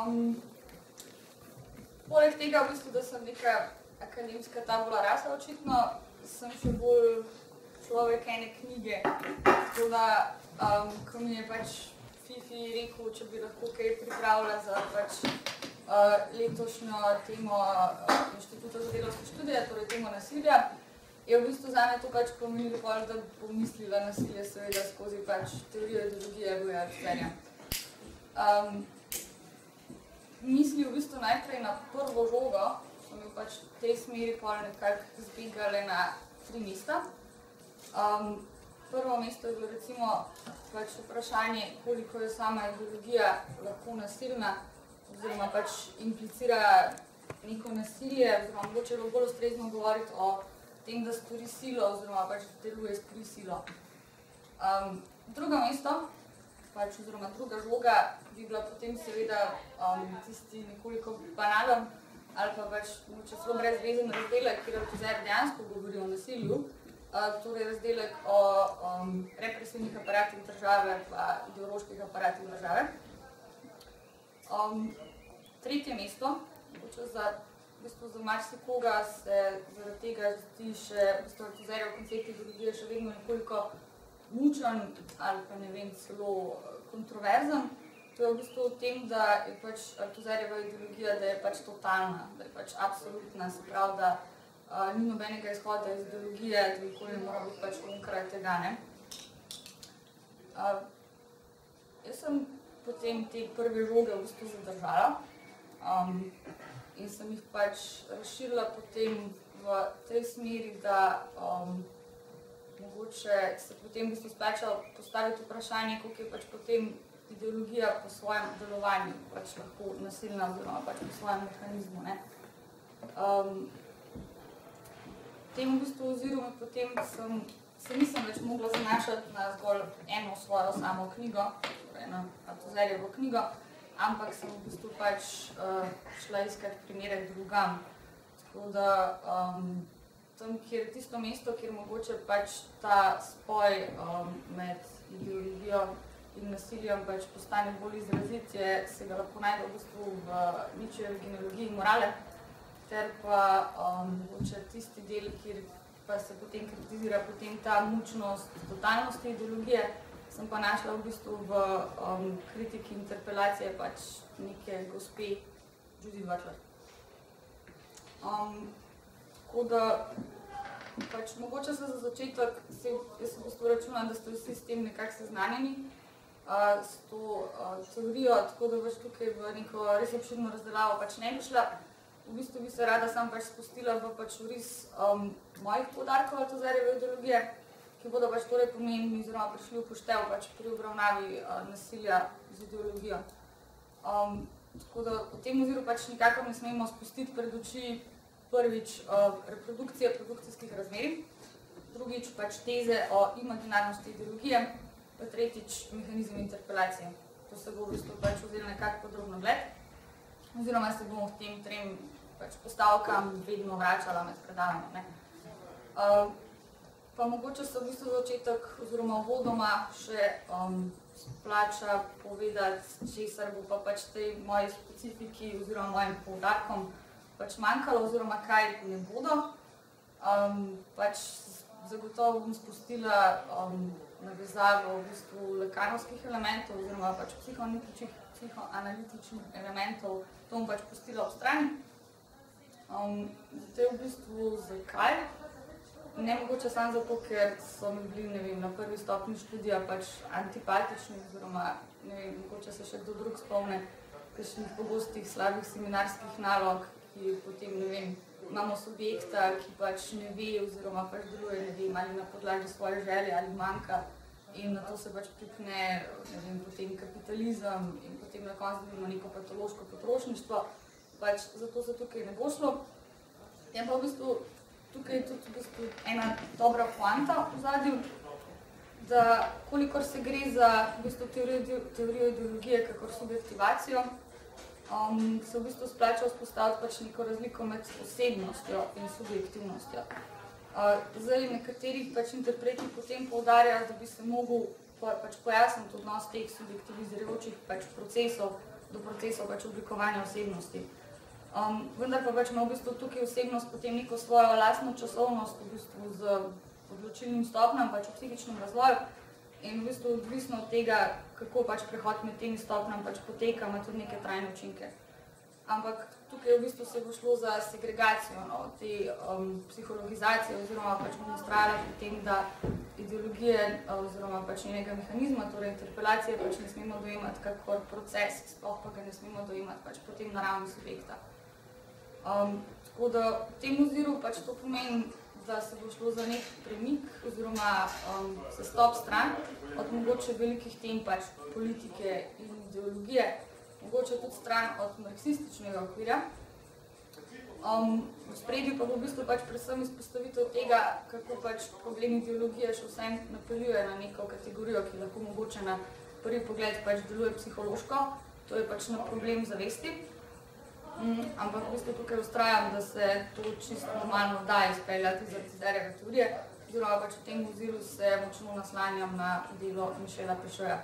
Poleg tega, v bistvu, da sem neka akademska tabula rasa, očitno sem še bolj človek ene knjige. Tako da, ko mi je pač Fifi rekel, če bi lahko kaj pripravila za pač letošnjo temo Inštituta za delavske študije, torej temo nasilja, je v bistvu zame to pač pomenilo, da bom mislila nasilje seveda skozi pač teorijo ideologije Boja Althusserja. Misli v bistvu najprej na prvo žogo, so mi pač v tej smeri pol nekako zbegale na 3 mesta. Prvo mesto je bilo recimo pač vprašanje, koliko je sama ideologija lahko nasilna, oziroma pač implicira neko nasilje, oziroma mogoče je bolj ustrezno govoriti o tem, da stori silo, oziroma pač deluje s prisilo. Drugo mesto, pač oziroma druga žoga, bi bila potem seveda tisti nekoliko banalen ali pa pač mogoče celo brezvezen razdelek, kjer Althusser dejansko govori o nasilju, torej razdelek o represivnih aparatih države pa ideoloških aparatih države. Tretje mesto, za marsikoga se zaradi tega zdi še Althusserjev koncept ideologije še vedno nekoliko mučen ali pa ne vem, celo kontroverzen. To je v bistvu v tem, da je pač Althusserjeva ideologija, da je pač totalna, da je pač absolutna, se pravi, da ni nobenega izhoda iz ideologije, da nikoli ne mora biti pač onkraj tega, ne. Jaz sem potem te prve žoge v bistvu zadržala in sem jih pač razširila potem v tej smeri, da mogoče se potem v bistvu splača postaviti vprašanje, koliko je pač potem ideologija po svojem delovanju pač lahko nasilna oziroma pač po svojem mehanizmu, ne. V tem v bistvu oziru potem se nisem več mogla zanašati na zgolj eno svojo samo knjigo, torej na Althusserjevo knjigo, ampak sem v bistvu pač šla iskati primere drugam. Tako da tam, kjer je tisto mesto, kjer mogoče pač ta spoj med ideologijo in nasiljem pač postane bolj izrazit, se ga lahko najde v bistvu v Nietzschejevi genealogiji morale, ter pa mogoče tisti del, kjer pa se potem kritizira potem ta mučnost totalnosti ideologije, sem pa našla v bistvu v kritiki interpelacije pač neke gospe Judith Butler. Tako da pač mogoče se za začetek, jaz v bistvu računam, da ste vsi s tem nekako seznanjeni, s to teorijo, tako da pač tukaj v neko res obširno razdelavo pač ne bi šla. V bistvu bi se rada sam pač spustila v pač vris mojih poudarkov Althusserjeve ideologije, ki bodo pač torej pomembni oziroma prišli v poštev pač pri obravnavi nasilja z ideologijo. Tako da v tem oziru pač nikakor ne smemo spustiti pred oči prvič reprodukcije produkcijskih razmerij, drugič pač teze o imaginarnosti ideologije, pa tretjič mehanizem interpelacije. To se bo v bistvu pač vzelo nekako podrobno gled, oziroma se bomo v tem 3 pač postavkam vedno vračala med predavanjem. Pa mogoče se v bistvu začetek oziroma uvodoma še splača povedati, česar bo pa pač tej moji specifiki oziroma mojim poudarkom pač manjkalo oziroma kaj ne bodo. Pač zagotovo bom spustila navezavo v bistvu lakanovskih elementov oziroma pač psihoanalitičnih elementov, to bom pač pustila ob strani. Zdaj v bistvu zakaj? Ne mogoče samo zato, ker so mi bili, ne vem, na prvi stopnji študija pač antipatični oziroma, ne vem, mogoče se še kdo drug spomne kakšnih pogostih slabih seminarskih nalog, ki potem, ne vem, imamo subjekta, ki pač ne ve oziroma pač deluje, ne vem, ali na podlagi svoje želje ali manjka in na to se pač pripne, ne vem, potem kapitalizem in potem na koncu dobimo neko patološko potrošništvo, pač zato se tukaj ne bo šlo. Je pa v bistvu tukaj je tudi v bistvu ena dobra poanta v zadju, da kolikor se gre za v bistvu teorijo ideologije kakor subjektivacijo, se v bistvu splača vzpostaviti pač neko razliko med osebnostjo in subjektivnostjo. Zdaj nekateri pač interpreti potem poudarjajo, da bi se mogel pač pojasniti odnos teh subjektivizirajočih pač procesov do procesov pač oblikovanja osebnosti. Vendar pa pač ima v bistvu tukaj osebnost potem neko svojo lastno časovnost v bistvu z odločilnim stopnjam pač v psihičnem razvoju in v bistvu odvisno od tega, kako pač prehod med temi stopnjami pač poteka, ima tudi neke trajne učinke. Ampak tukaj v bistvu se bo šlo za segregacijo, no, te psihologizacije oziroma pač bomo ustrajali pri tem, da ideologije oziroma pač njenega mehanizma, torej interpelacije pač ne smemo dojemati kakor proces, sploh pa ga ne smemo dojemati pač potem na ravni subjekta. Tako da v tem oziru pač to pomeni, da se bo šlo za nek premik oziroma sestop stran od mogoče velikih tem pač politike in ideologije, mogoče tudi stran od marksističnega okvirja. V spredju pa bo v bistvu pač predvsem izpostavitev tega, kako pač problem ideologije še vsem napeljuje na neko kategorijo, ki lahko mogoče na prvi pogled pač deluje psihološko, to je pač na problem zavesti. Ampak v bistvu tukaj ustrajam, da se to čisto normalno da izpeljati iz Altizerjeve teorije, oziroma pač v tem oziru se močno naslanjam na delo Michela Pešoja.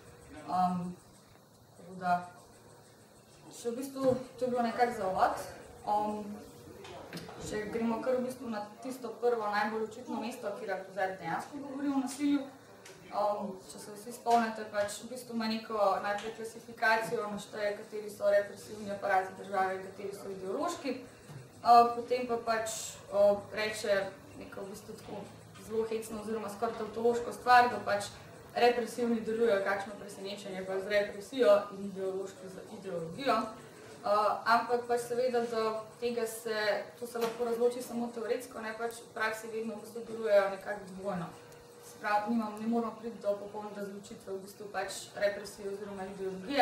Tako da še v bistvu to je bilo nekako za uvod. Če gremo kar v bistvu na tisto prvo najbolj očitno mesto, kjer Althusser dejansko govori o nasilju. Če se vsi spomnite, pač v bistvu ima neko najprej klasifikacijo, našteje, kateri so represivni aparati države in kateri so ideološki. Potem pa pač reče neko v bistvu tako zelo hecno oziroma skoraj tautološko stvar, da pač represivni delujejo kakšno presenečenje pa z represijo in ideološki z ideologijo. Ampak pač seveda, da tega to se lahko razloči samo teoretsko, ne pač v praksi vedno v bistvu delujejo nekako dvojno. Ne moramo priti do popolne razločitve v bistvu pač represije oziroma ideologije.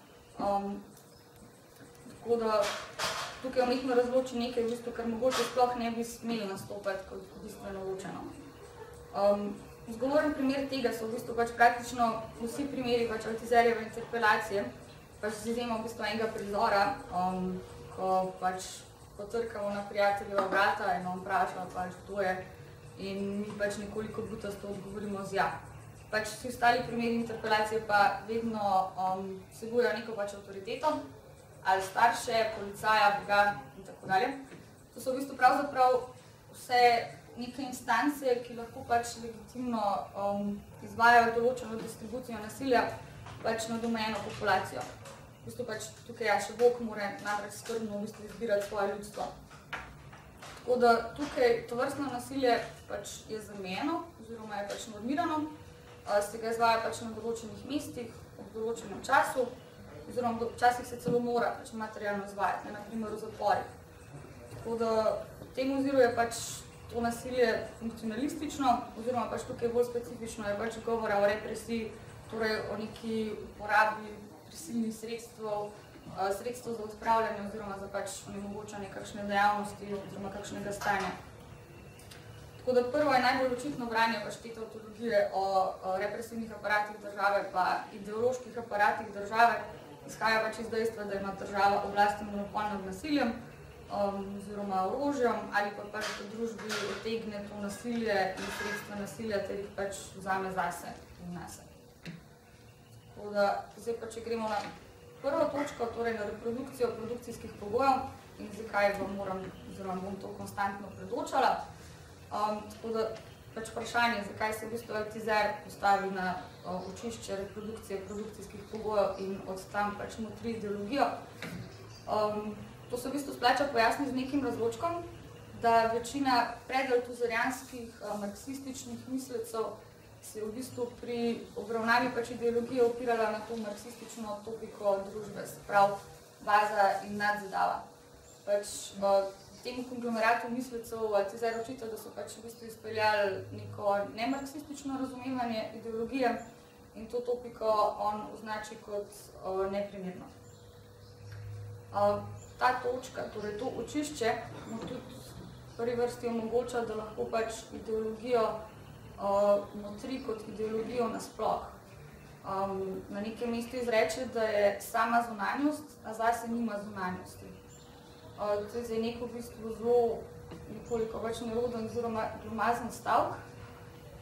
Tako da tukaj umetno razloči nekaj, v bistvu, kar mogoče sploh ne bi smeli nastopati kot bistveno ločeno. Zgovoren primer tega so v bistvu pač praktično vsi primeri pač Althusserjeve interpelacije, pač z izjemo v bistvu enega prizora, ko pač potrkamo na prijateljeva vrata in on vpraša pač kdo je. In mi pač nekoliko butasto odgovorimo z ja. Pač vsi ostali primeri interpelacije pa vedno vsebujejo neko pač avtoriteto, ali starše, policaja, boga in tako dalje. To so v bistvu pravzaprav vse neke instance, ki lahko pač legitimno izvajajo določeno distribucijo nasilja pač nad omejeno populacijo. V bistvu pač tukaj še Bog mora namreč skrbno v bistvu izbirati svoje ljudstvo. Tako da tukaj tovrstno nasilje pač je zamejeno oziroma je pač normirano, se ga izvaja pač na določenih mestih, ob določenem času, oziroma včasih se celo mora pač materialno izvajati, na primer v zaporih. Tako da v tem oziru je pač to nasilje funkcionalistično, oziroma pač tukaj bolj specifično je pač govora o represiji, torej o neki uporabi prisilnih sredstev za odpravljanje oziroma za pač onemogočanje kakšne dejavnosti oziroma kakšnega stanja. Tako da prvo je najbolj očitno branje pač te tautologije o represivnih aparatih države pa ideoloških aparatih države, izhaja pač iz dejstva, da ima država oblast in monopol nad nasiljem oziroma orožjem ali pa pač v družbi utegne to nasilje in sredstva nasilja ter jih pač vzame zase in nase. Tako da zdaj pa če gremo na prvo točko, torej na reprodukcijo produkcijskih pogojev in zakaj bom to konstantno predočala. Tako da pač vprašanje, zakaj se v bistvu Althusser postavi na učišče reprodukcije produkcijskih pogojev in od tam pač motri ideologijo. To se v bistvu splača pojasniti z nekim razločkom, da večina predalthusserjanskih marksističnih mislecev se je v bistvu pri obravnavi pač ideologije opirala na to marksistično topiko družbe, se pravi baza in nadzadava. Pač v tem konglomeratu mislecev Althusser očita, da so pač v bistvu izpeljali neko nemarksistično razumevanje ideologije in to topiko on označi kot neprimerno. Ta točka, torej to očišče, mu tudi v prvi vrsti omogoča, da lahko pač ideologijo motri kot ideologijo nasploh. Na nekem mestu izreče, da je sama zunanjost, a zase nima zunanjosti. To je zdaj neko v bistvu zelo nekoliko več neroden oziroma glomazen stavek,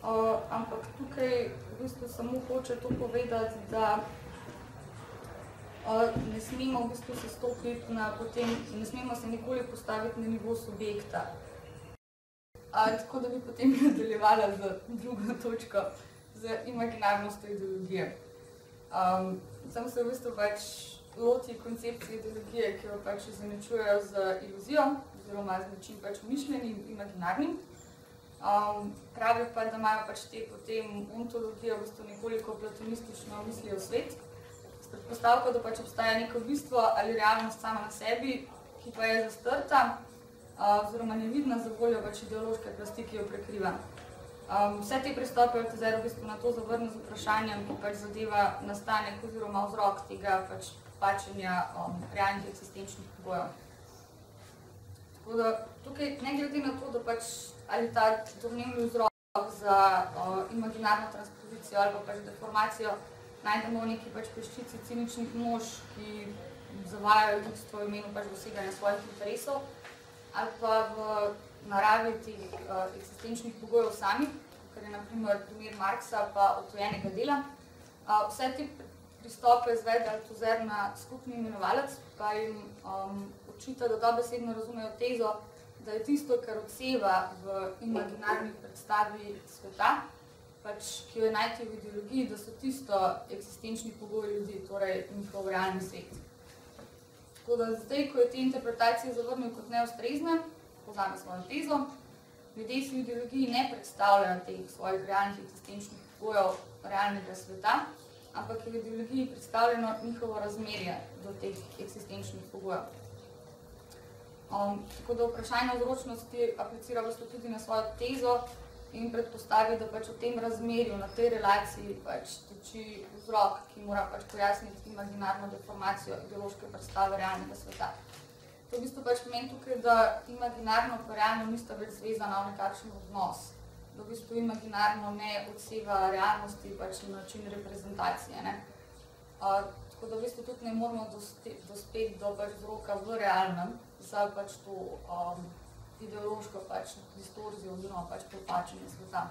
ampak tukaj v bistvu samo hoče to povedati, da ne smemo v bistvu se stopiti na potem, ne smemo se nikoli postaviti na nivo subjekta. Tako da bi potem nadaljevala z drugo točko, z imaginarnostjo ideologije. Sem se v bistvu pač loti koncepcije ideologije, ki jo pač izenačujejo z iluzijo, oziroma z nečim pač mišljenim, imaginarnim. Pravi pa, da imajo pač te potem ontologijo v bistvu nekoliko platonistično mislijo svet, s predpostavko, da pač obstaja neko bistvo ali realnost sama na sebi, ki pa je zastrta, oziroma nevidna za voljo pač ideološke plasti, ki jo prekriva. Vse te pristope Althusser v bistvu na to zavrne z vprašanjem, ki pač zadeva nastanek oziroma vzrok tega pač pačenja realnih eksistenčnih pogojev. Tako da tukaj ne glede na to, da pač ali ta domnevni vzrok za imaginarno transpozicijo ali pa pač deformacijo najdemo v neki pač peščici ciničnih mož, ki zavajajo ljudstvo v imenu pač doseganja svojih interesov, ali pa v naravi teh eksistenčnih pogojev samih, kar je na primer primer Marxa pa odtujenega dela. Vse te pristope izvede Althusser na skupni imenovalec, pa jim očita, da dobesedno razumejo tezo, da je tisto, kar odseva v imaginarni predstavi sveta, pač, ki jo je najti v ideologiji, da so tisto eksistenčni pogoji ljudi, torej njihov realni svet. Tako da zdaj, ko je te interpretacije zavrnil kot neustrezne, povzame svojo tezo, ljudje si v ideologiji ne predstavljajo teh svojih realnih eksistenčnih pogojev realnega sveta, ampak je v ideologiji predstavljeno njihovo razmerje do teh eksistenčnih pogojev. Tako da vprašanje vzročnosti aplicira tudi na svojo tezo in predpostavi, da pač v tem razmerju, na tej relaciji pač teči vzrok, ki mora pač pojasniti imaginarno deformacijo ideološke predstave realnega sveta. To v bistvu pač pomeni tukaj, da imaginarno pa realno nista več zvezana v nekakšen odnos. Da v bistvu imaginarno ne odseva realnosti pač na način reprezentacije. Tako da v bistvu tudi ne moramo dospeti do pač vzroka v realnem za pač to ideološko pač distorzijo oziroma pač popačenje sveta.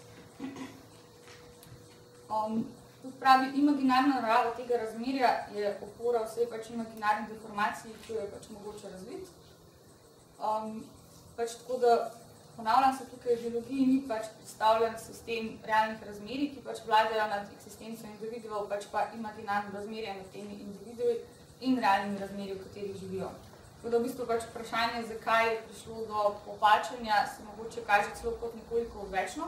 Tudi pravi, imaginarna narava tega razmerja je opora vsej pač imaginarni deformaciji, ki jo je pač mogoče razviti. Pač tako da, ponavljam se, tukaj v ideologiji ni pač predstavljen sistem realnih razmerij, ki pač vladajo nad eksistenco individuov, pač pa imaginarno razmerje med temi individui in realnimi razmerji, v katerih živijo. Tako da v bistvu pač vprašanje, zakaj je prišlo do popačanja, se mogoče kaže celo kot nekoliko odvečno.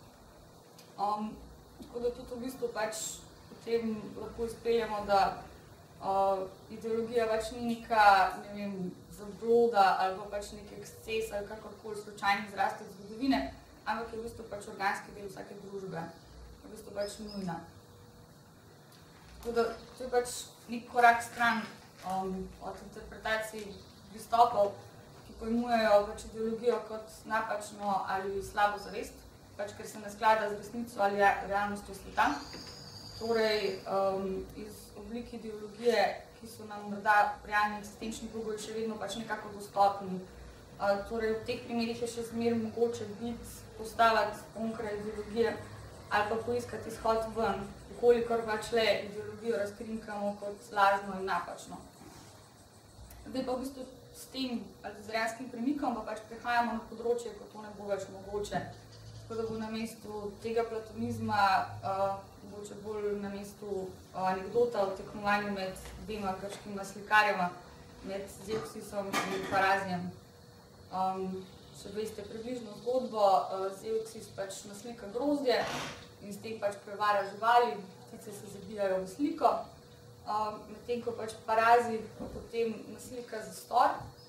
Tako da tudi v bistvu pač potem lahko izpeljamo, da ideologija pač ni neka, ne vem, zabloda ali pa pač nek eksces ali kakorkoli slučajni izraz te zgodovine, ampak je v bistvu pač organski del vsake družbe, v bistvu pač nujna. Tako da to je pač nek korak stran od interpretacij pristopov, ki pojmujejo pač ideologijo kot napačno ali slabo zavest, pač ker se ne sklada z resnico ali realnostjo sveta. Torej, iz oblik ideologije, ki so nam morda realni eksistenčni pogoji še vedno pač nekako dostopni. Torej, v teh primerih je še zmeraj mogoče biti, postaviti onkraj ideologije ali pa poiskati izhod ven, kolikor pač le ideologijo razkrinkamo kot lažno in napačno. Zdaj pa v bistvu s tem althuserianskim premikom pa pač prehajamo na področje, ko to ne bo več mogoče. Tako da bo na mestu tega platonizma mogoče bolj na mestu anekdota o tekmovanju med dvema grškima slikarjema, med Zeuksisom in Parazijem. Če veste približno zgodbo, Zeuksis pač naslika grozdje in s tem pač prevara živali, ptice se zabijajo v sliko, medtem ko pač Parazij potem naslika zastor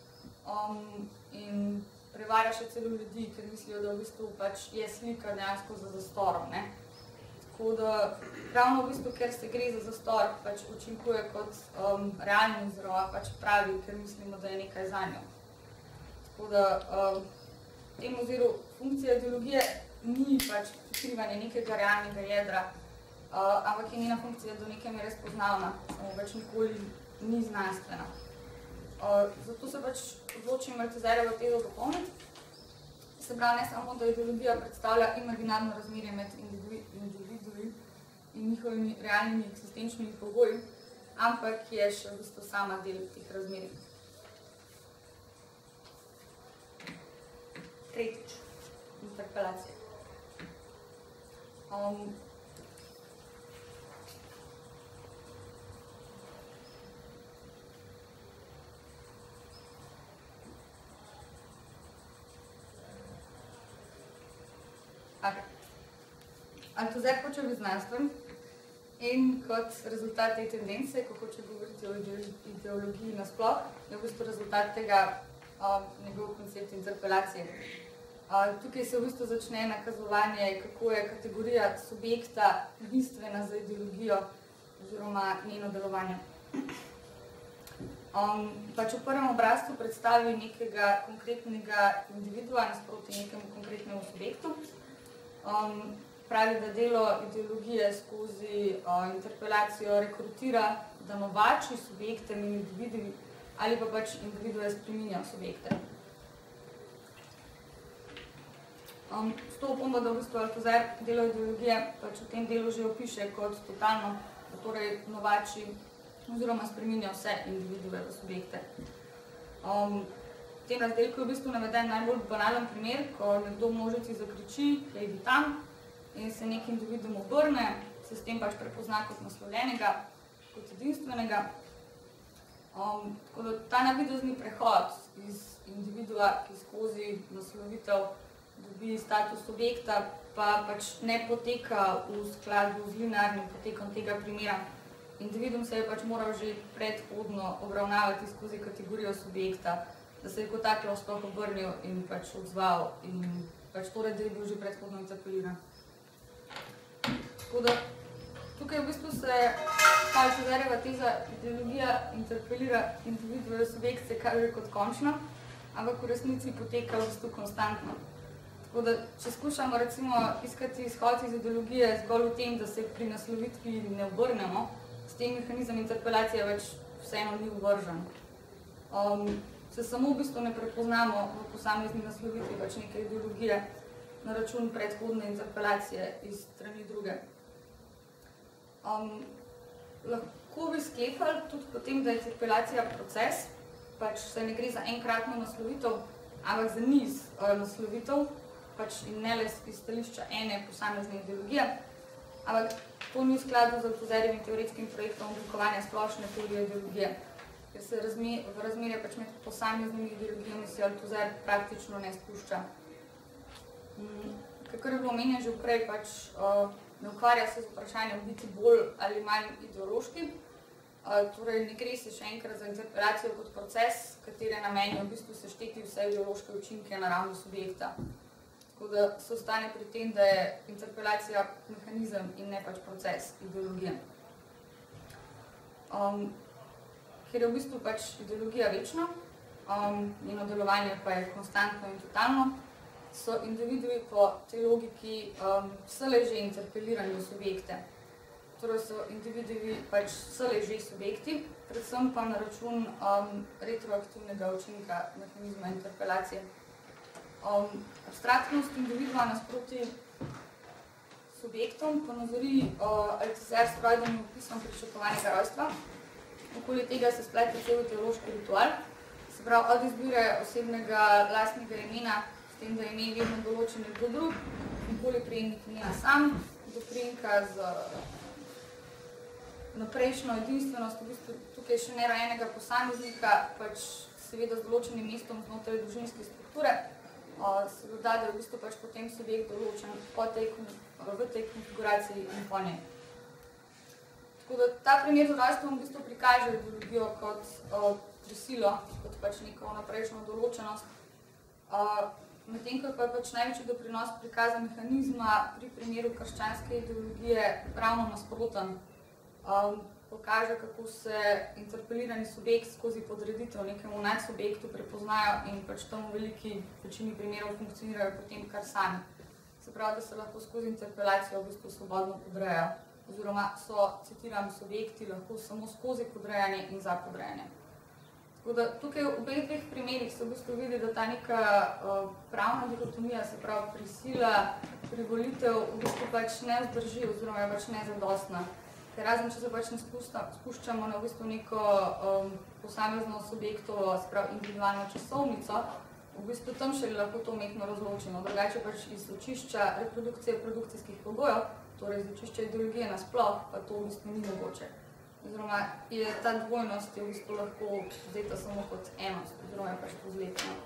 in prevara še celo ljudi, ker mislijo, da v bistvu pač je slika dejansko za zastorom. Tako da ravno v bistvu, ker se gre za zastor, pač učinkuje kot realni oziroma pač pravi, ker mislimo, da je nekaj zanjo. Tako da v tem oziru funkcija ideologije ni pač prikrivanje nekega realnega jedra, ampak je njena funkcija do neke mere spoznavna, samo več nikoli ni znanstvena. Zato se pač odločim Althusserjevo tezo dopolniti. Se pravi, ne samo, da ideologija predstavlja imaginarno razmerje med individui in njihovimi realnimi eksistenčnimi pogoji, ampak je še v bistvu sama del teh razmerij. Tretjič, interpelacija. Althusser hoče biti znanstven in kot rezultat te tendence, ko hoče govoriti o ideologiji nasploh, je v bistvu rezultat tega njegov koncept interpelacije. Tukaj se v bistvu začne nakazovanje, kako je kategorija subjekta bistvena za ideologijo oziroma njeno delovanje. Pač v prvem obrazcu predstavi nekega konkretnega individua nasproti nekemu konkretnemu subjektu. Pravi, da delo ideologije skozi interpelacijo rekrutira, da novači subjekte in individui ali pa pač individue spreminja subjekte. S to opombo, da v bistvu Althusser delo ideologije pač v tem delu že opiše kot totalno, da torej novači oziroma spreminja vse individue v subjekte. V tem razdelku je v bistvu naveden najbolj banalen primer, ko nekdo v množici zakriči, "Hejdi tam", in se nek individuum obrne, se s tem pač prepozna kot naslovljenega, kot edinstvenega. Tako da ta navidezni prehod iz individua, ki skozi naslovitev dobi status subjekta, pa pač ne poteka v skladu z linearnim potekom tega primera. Individuum se je pač moral že predhodno obravnavati skozi kategorijo subjekta, da se je kot tako sploh obrnil in pač odzval in pač torej, da je bil že predhodno interpeliran. Tako da tukaj v bistvu se Althusserjeva teza ideologija interpelira individue subjekt se kaže kot končna, ampak v resnici poteka v bistvu konstantno. Tako da, če skušamo recimo iskati izhod iz ideologije zgolj v tem, da se pri naslovitvi ne obrnemo, s tem mehanizem interpelacije več vseeno ni uvržen. Se samo v bistvu ne prepoznamo v posamezni naslovitvi pač neke ideologije na račun predhodne interpelacije iz strani druge. Lahko bi sklepali tudi potem, da je interpelacija proces, pač se ne gre za enkratno naslovitev, ampak za niz naslovitev, pač in ne le iz stališča ene posamezne ideologije, ampak to ni v skladu z Althusserjevim teoretskim projektom oblikovanja splošne teorije ideologije, ker se v razmerje pač med posameznimi ideologijami se Althusser praktično ne spušča. Kakor je bilo omenjeno že prej, pač ne ukvarja se z vprašanjem biti bolj ali manj ideološki, torej ne gre se še enkrat za interpelacijo kot proces, katere namen je v bistvu sešteti vse ideološke učinke na ravni subjekta. Tako da se ostane pri tem, da je interpelacija mehanizem in ne pač proces ideologije. Ker je v bistvu pač ideologija večna, njeno delovanje pa je konstantno in totalno, so individui po tej logiki vselej že interpelirani v subjekte. Torej so individui pač vselej že subjekti, predvsem pa na račun retroaktivnega učinka mehanizma interpelacije. Abstraktnost individua nasproti subjektom ponazori Althusser s Freudovim opisom pričakovanega rojstva. Okoli tega se splete cel teološki ritual, se pravi od izbire osebnega lastnega imena, s tem, da je ime vedno določen nekdo drug, nikoli prejemnik imena sam, do priimka z naprejšnjo edinstvenost, v bistvu tukaj še nerojenega posameznika, pač seveda z določenim mestom znotraj družinske strukture, se doda, da je v bistvu pač potem subjekt določen v tej konfiguraciji in po njej. Tako da ta primer z rojstvom v bistvu prikaže ideologijo kot prisilo, kot pač neko naprejšnjo določenost, medtem ko je pač največji doprinos prikaza mehanizma pri primeru krščanske ideologije ravno nasproten. Pokaže, kako se interpelirani subjekt skozi podreditev nekemu nadsubjektu prepoznajo in pač tam v veliki večini primerov funkcionirajo potem kar sami. Se pravi, da se lahko skozi interpelacijo v bistvu svobodno podrejajo, oziroma so, citiram, subjekti lahko samo skozi podrejanje in za podrejanje. Tako da tukaj v obeh dveh primerih se v bistvu vidi, da ta neka pravna dikotomija, se pravi prisila, privolitev, v bistvu pač ne vzdrži oziroma je pač nezadostna. ker razen, če se pač ne spuščamo na v bistvu neko posamezno subjektovo, sprav individualno časovnico, v bistvu tam še lahko to umetno razločimo. Drugače pač iz očišča reprodukcije produkcijskih pogojev, torej iz očišča ideologije nasploh, pa to v bistvu ni mogoče. Oziroma je ta dvojnost v bistvu lahko vzeta samo kot enost, oziroma je pač povzletna.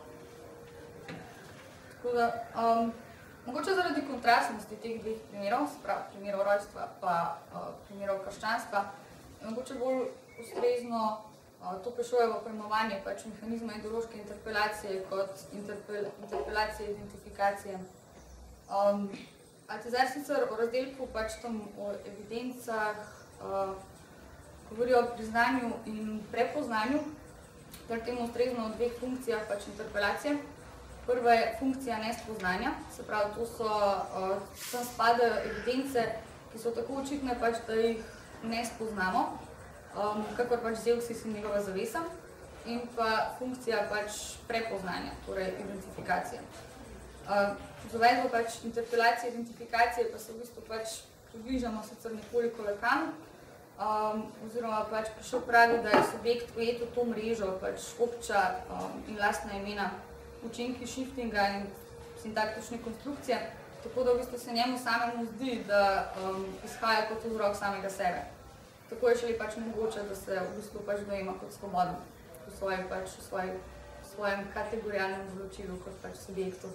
Tako da, mogoče zaradi kontrastnosti teh dveh primerov, sprav primerov rojstva pa primerov krščanstva, je mogoče bolj ustrezno to Pešojevo pojmovanje pač mehanizma ideološke interpelacije kot interpelacije identifikacije. Altizer sicer o razdelku pač tam o evidencah govori o priznanju in prepoznanju, ter temu ustrezno o dveh funkcijah pač interpelacije. Prva je funkcija nespoznanja, se pravi, to so, tam spadajo evidence, ki so tako očitne pač, da jih ne spoznamo, kakor pač Zeusis in njegova zavesa, in pa funkcija pač prepoznanja, torej identifikacije. Z uvedbo pač interpelacije, identifikacije pa se v bistvu pač približamo sicer nekoliko Lacanu, oziroma pač Pešo pravi, da je subjekt ujet v to mrežo, pač obča in lastna imena, učinki shiftinga in sintaktične konstrukcije, tako da v bistvu se njemu samemu zdi, da izhaja kot vzrok samega sebe. Tako je šele pač mogoče, da se v bistvu pač dojema kot svoboden v svojem kategorijalnem določilu kot pač subjektu.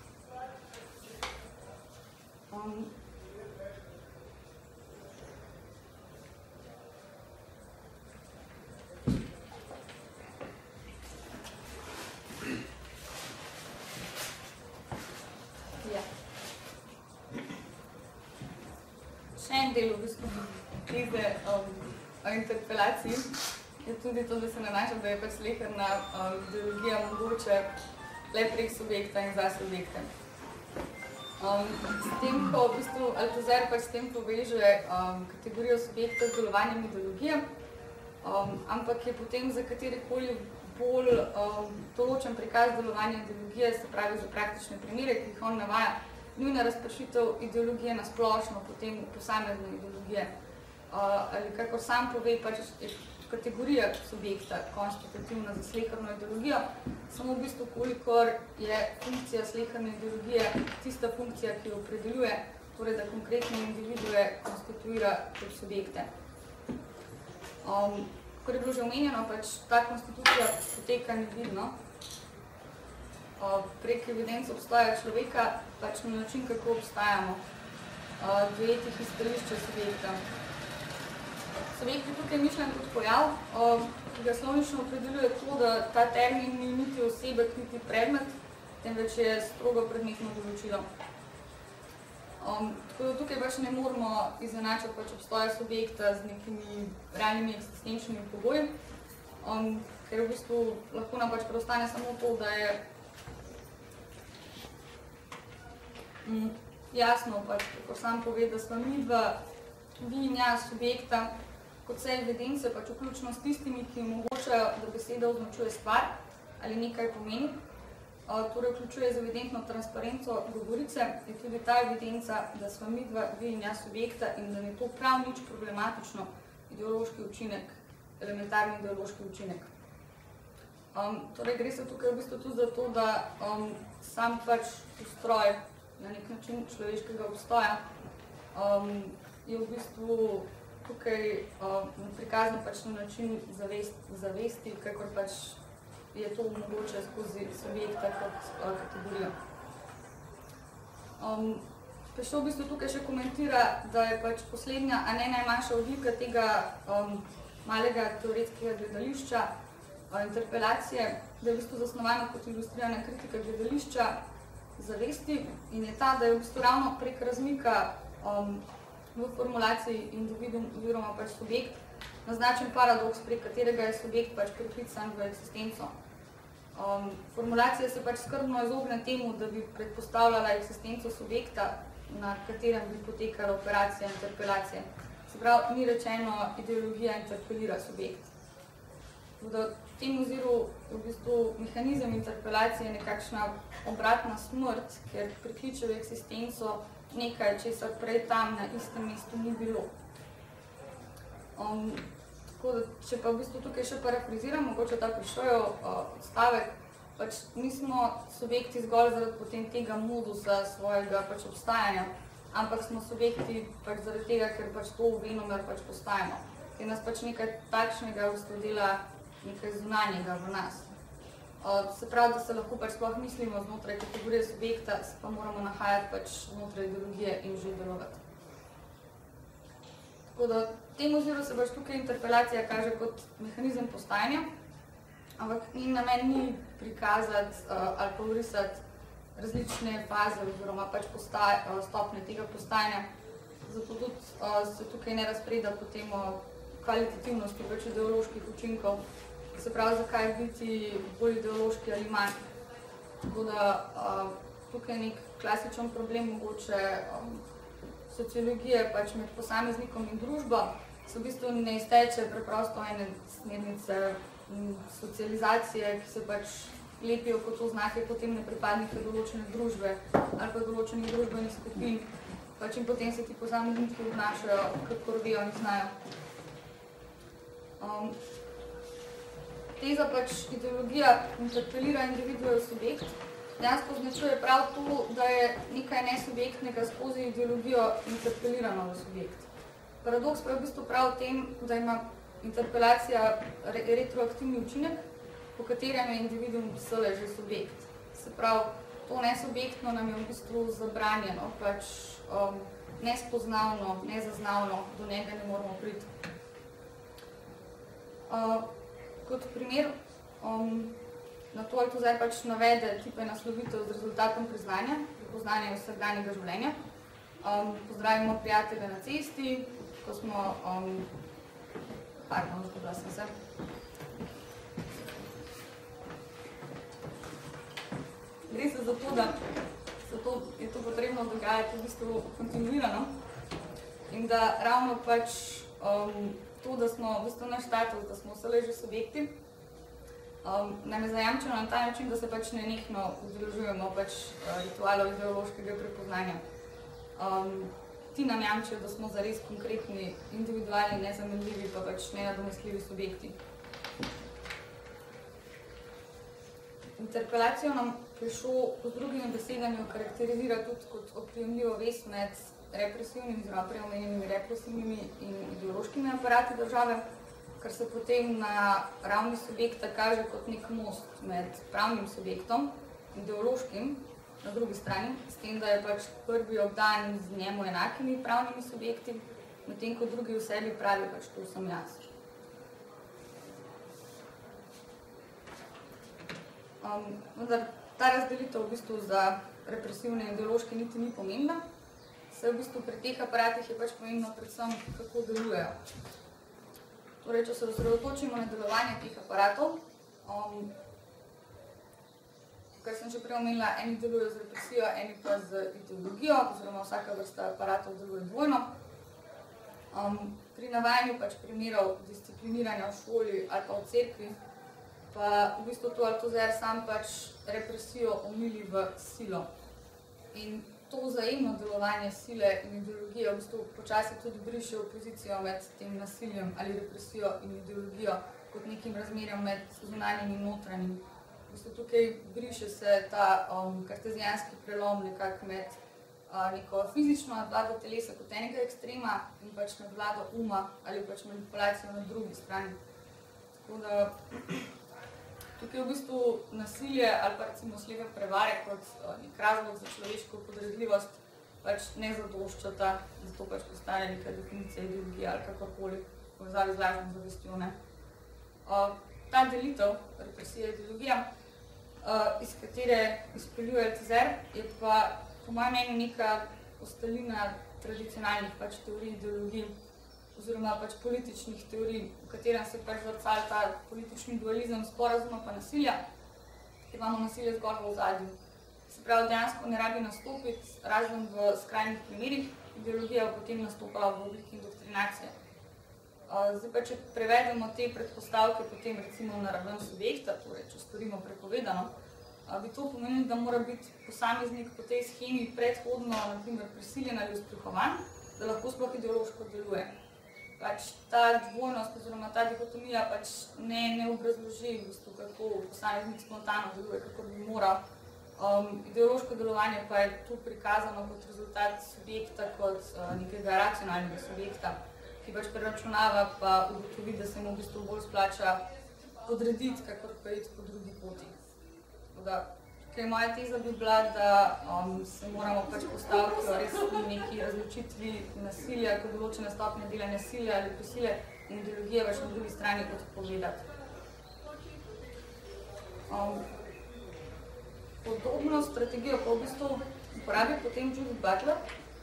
Še en del v bistvu teze o interpelaciji je tudi to, da se nanaša, da je pač sleherna ideologija mogoče le prek subjekta in za subjekte. S tem, ko v bistvu Althusser pač s tem poveže kategorijo subjekta z delovanjem ideologije, ampak je potem za katerikoli bolj določen prikaz delovanja ideologije, se pravi za praktične primere, ki jih on navaja, nujna razpršitev ideologije na splošno, potem posamezne ideologije. Ali kakor sam pove, pač je kategorija subjekta konstitutivna za sleherno ideologijo, samo v bistvu kolikor je funkcija sleherne ideologije tista funkcija, ki jo opredeljuje, torej da konkretne individue konstituira kot subjekte. Kot je bilo že omenjeno, pač ta konstitucija poteka nevidno, prek evidenc obstoja človeka, pač na način, kako obstajamo, dojetih iz stališča subjekta. Subjekt je tukaj mišljen kot pojav, ki ga slovnično opredeljuje to, da ta termin ni niti osebek, niti predmet, temveč je strogo predmetno določilo. Tako da tukaj pač ne moramo izenačiti pač obstoja subjekta z nekimi realnimi eksistenčnimi pogoji, ker v bistvu lahko nam pač preostane samo to, da je jasno, pač, kako sam pove, da sva midva, vi in jaz subjekta, kot vse evidence, pač vključno s tistimi, ki omogočajo, da beseda označuje stvar ali nekaj pomeni, torej vključuje z evidentno transparenco govorice, je tudi ta evidenca, da sva midva, vi in jaz subjekta in da ni to prav nič problematično ideološki učinek, elementarni ideološki učinek. Torej gre se tukaj v bistvu tudi za to, da sam pač ustroj na nek način človeškega obstoja je v bistvu tukaj prikazan pač na način zavesti, kakor pač je to mogoče skozi subjekta kot kategorijo. Pešo v bistvu tukaj še komentira, da je pač poslednja, a ne najmanjša odlika tega malega teoretskega gledališča, interpelacije, da je v bistvu zasnovana kot ilustrirana kritika gledališča zavesti in je ta, da je v bistvu ravno prek razmika v formulaciji individuum oziroma pač subjekt naznačen paradoks, prek katerega je subjekt pač priklican v eksistenco. Formulacija se pač skrbno izogne temu, da bi predpostavljala eksistenco subjekta, na katerem bi potekala operacija interpelacije. Se pravi, ni rečeno, ideologija interpelira subjekt. V tem oziru v bistvu mehanizem interpelacije je nekakšna obratna smrt, ker prikliče v eksistenco nekaj, česar prej tam na istem mestu ni bilo. Tako da, če pa v bistvu tukaj še parafraziram, mogoče ta prišel odstavek, pač nismo subjekti zgolj zaradi potem tega modusa svojega pač obstajanja, ampak smo subjekti pač zaradi tega, ker pač to venomer pač postajamo. In nas pač nekaj takšnega v bistvu dela nekaj zunanjega v nas. Se pravi, da se lahko pač sploh mislimo znotraj kategorije subjekta, se pa moramo nahajati pač znotraj ideologije in že delovati. Tako da, v tem oziru se pač tukaj interpelacija kaže kot mehanizem postajanja, ampak njen namen ni prikazati ali pa vrisati različne faze oziroma pač stopnje tega postajanja. Zato tudi se tukaj ne razpreda potem o kvalitativnosti pač ideoloških učinkov, se pravi, zakaj biti bolj ideološki ali manj. Tako da tukaj je nek klasičen problem mogoče sociologije pač med posameznikom in družbo, se v bistvu ne izteče preprosto ene smernice socializacije, ki se pač lepijo kot oznake potem nepripadnike določene družbe ali pa določenih družbenih skupin, pač in potem se ti posamezniki obnašajo, kakor vejo in znajo. Teza pač ideologija interpelira individualni subjekt, dejansko označuje prav to, da je nekaj nesubjektnega skozi ideologijo interpelirano v subjekt. Paradoks pa je v bistvu prav v tem, da ima interpelacija retroaktivni učinek, po katerem je individuum vselej že subjekt. Se pravi, to nesubjektno nam je v bistvu zabranjeno, pač nespoznavno, nezaznavno, do njega ne moramo priti. Kot primer, na to Althusser pač navede tipe naslovitev z rezultatom priznanja, prepoznanja vsakdanjega življenja. Pozdravimo prijatelja na cesti, ko smo... zgodila sem se. Gre se za to, da je to potrebno dogajati v bistvu kontinuirano in da ravno pač to, da smo v bistvu naš status, da smo vselej že subjekti, nam je zajamčeno na ta način, da se pač nenehno udeležujemo pač ritualov ideološkega prepoznanja. Ti nam jamčijo, da smo zares konkretni, individualni, nezamenljivi, pa pač nenadomestljivi subjekti. Interpelacijo nam prišel z drugimi besedami karakterizira tudi kot oprijemljivo vez med represivnimi, oziroma preomenjenimi represivnimi in ideološkimi aparati države, kar se potem na ravni subjekta kaže kot nek most med pravnim subjektom, ideološkim, na drugi strani, s tem, da je pač prvi obdan z njemu enakimi pravnimi subjekti, medtem ko drugi v sebi pravi pač to sem jaz. Vendar ta razdelitev v bistvu za represivne in ideološke niti ni pomembna, saj v bistvu pri teh aparatih je pač pomembno predvsem, kako delujejo. Torej, če se osredotočimo na delovanje teh aparatov, kar sem že prej omenila, eni delujejo z represijo, eni pa z ideologijo, oziroma vsaka vrsta aparatov deluje dvojno. Pri navajanju pač primerov discipliniranja v šoli ali pa v cerkvi, pa v bistvu to Althusser sam pač represijo omili v silo. In to vzajemno delovanje sile in ideologije v bistvu počasi tudi briše opozicijo med tem nasiljem ali represijo in ideologijo kot nekim razmerjem med zunanjim in notranjim. V bistvu tukaj briše se ta kartezijanski prelom nekako med neko fizično nadvlado telesa kot enega ekstrema in pač nadvlado uma ali pač manipulacijo na drugi strani. Tako da tukaj v bistvu nasilje ali pa recimo slebe prevare kot nek razlog za človeško podredljivost pač ne zadoščata, zato pač postane neka definicija ideologije ali kakorkoli v povezavi z lažno zavestjo. Ta delitev, represija ideologija, iz katere izpeljuje Althusser, je pa po mojem mnenju neka ostalina tradicionalnih pač teorij ideologij oziroma pač političnih teorij, v katerem se pač zrcali ta politični dualizem sporazuma pa nasilja, ker imamo nasilje zgolj v ozadju. Se pravi, dejansko ne rabi nastopiti, razen v skrajnih primerih, ideologija potem nastopa v obliki indoktrinacije. Zdaj pa, če prevedemo te predpostavke potem recimo na raven subjekta, torej če storimo prepovedano, bi to pomenilo, da mora biti posameznik po tej schemi predhodno, na primer, prisiljen ali ustrahovan, da lahko sploh ideološko deluje. pač ta dvojnost oziroma ta dikotomija pač ne obrazloži, v bistvu, kako posameznik spontano deluje, kako bi moral. Ideološko delovanje pa je tu prikazano kot rezultat subjekta, kot nekega racionalnega subjekta, ki pač preračunava pa ugotovi, da se mu v bistvu bolj splača podrediti, kakor pa iti po drugi poti. Tukaj moja teza bi bila, da se moramo pač postaviti res v neki razločitvi nasilja, kot določene stopnje dela nasilja ali prisile in ideologije pač na drugi strani odpovedati. Podobno strategijo pa v bistvu uporabi potem Judith Butler,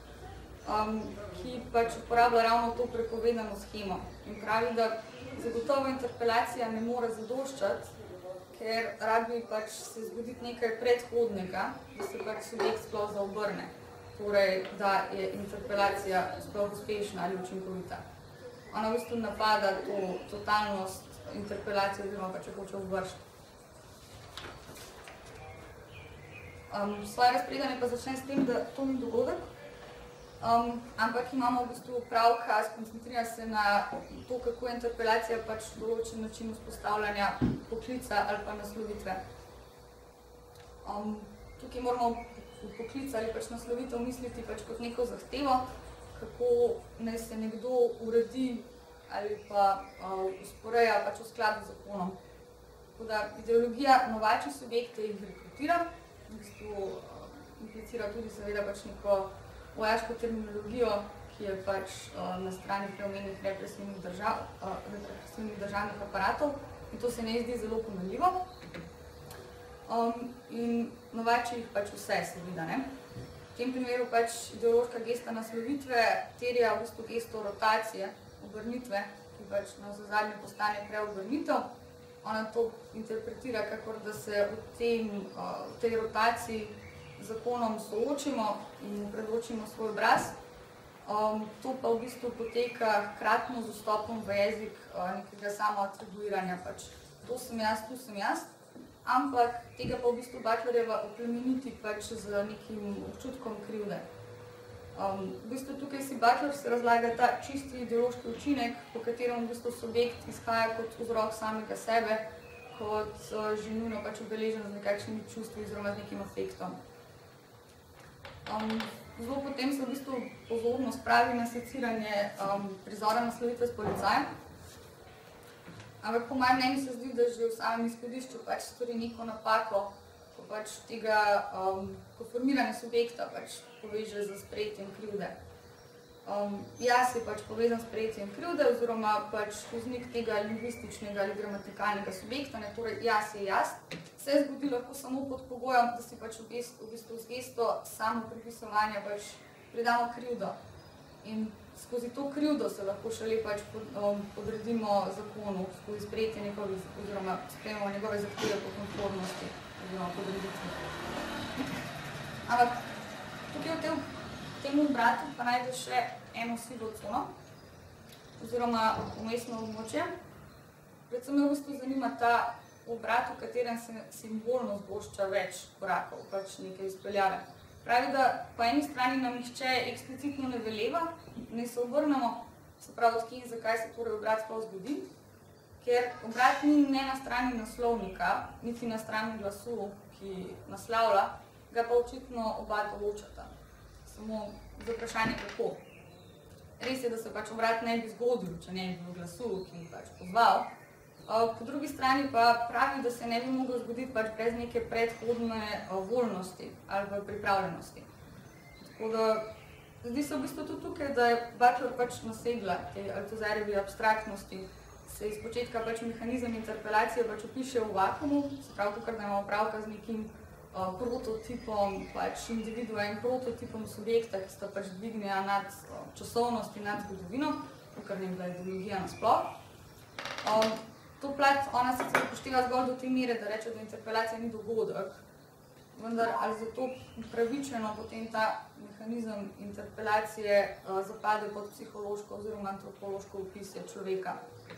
ki pač uporablja ravno to prepovedano shemo in pravi, da zagotovo interpelacija ne more zadoščati, ker rad bi pač se zgoditi nekaj predhodnega, da se pač subjekt sploh zaobrne, torej da je interpelacija sploh uspešna ali učinkovita. Ona v bistvu napada to totalnost interpelacije oziroma pa če hoče uvršiti. Svoje razpredanje pa začne s tem, da to ni dogodek, ampak imamo v bistvu opravka, skoncentrira se na to, kako je interpelacija pač določen način vzpostavljanja poklica ali pa naslovitve. Tukaj moramo poklic ali pač naslovitev misliti pač kot neko zahtevo, kako naj se nekdo uredi ali pa usporeja pač v skladu z zakonom. Tako da ideologija novači subjekte jih rekrutira, v bistvu implicira tudi seveda pač neko vojaško terminologijo, ki je pač na strani preomenjenih represivnih državnih aparatov in to se ne zdi zelo pomenljivo. In novači jih pač vse seveda, ne. V tem primeru pač ideološka gesta naslovitve terja v bistvu gesto rotacije, obrnitve, ki pač na zadnje postane preobrnitev. Ona to interpretira, kakor da se v tej rotaciji zakonom soočimo in predočimo svoj obraz. To pa v bistvu poteka hkratno z vstopom v jezik nekega samoatribuiranja, pač to sem jaz, tu sem jaz, ampak tega pa v bistvu Butlerjeva oplemeniti pač z nekim občutkom krivde. V bistvu tukaj si Butler se razlaga ta čisti ideološki učinek, po katerem v bistvu subjekt izhaja kot vzrok samega sebe, kot že nujno pač obeležen z nekakšnimi čustvi oziroma z nekim afektom. Zelo potem se v bistvu pozornost spravi na seciranje prizora naslovitve s policajem. Ampak po mojem mnenju se zdi, da že v samem izhodišču pač stori neko napako, ko pač tega konformiranja subjekta pač poveže z sprejetjem krivde. Jaz je pač povezan s sprejetjem krivde oziroma pač vznik tega lingvističnega ali gramatikalnega subjekta, ne, torej jaz je jaz, se zgodi lahko samo pod pogojem, da si pač v bistvu z gesto samopripisovanja pač pridamo krivdo. In skozi to krivdo se lahko šele pač podredimo zakonu, skozi sprejetje njegovih oziroma sprejemamo njegove zahteve po konformnosti oziroma podreditvi. Ampak tukaj v tem obratu pa najdeš še eno sivo cono oziroma vmesno območje. Predvsem me v bistvu zanima ta obrat, v katerem se simbolno zgošča več korakov, pač nekaj izpeljave. Pravi, da po eni strani nam nihče eksplicitno ne veleva, ne se obrnemo, se pravi, odkje in zakaj se torej obrat sploh zgodi, ker obrat ni ne na strani naslovnika, niti na strani glasu, ki naslavlja, ga pa očitno oba določata. Samo za vprašanje kako. Res je, da se pač obrat ne bi zgodil, če ne bi bil glasu, ki bi pač pozval. Po drugi strani pa pravi, da se ne bi mogel zgoditi pač brez neke predhodne voljnosti ali pa pripravljenosti. Tako da zdi se v bistvu tudi tukaj, da je Butler pač nasegla te Althusserjevi abstraktnosti, se iz početka pač mehanizem interpelacije pač opiše v vakuumu, se pravi tukaj, da imamo opravka z nekim prototipom pač individua in prototipom subjekta, ki sta pač dvignjena nad časovnost in nad zgodovino, kar ne bila ideologija nasploh. To plat ona sicer upošteva zgolj do te mere, da reče, da interpelacija ni dogodek, vendar ali zato upravičeno potem ta mehanizem interpelacije zapade pod psihološko oziroma antropološko opisje človeka.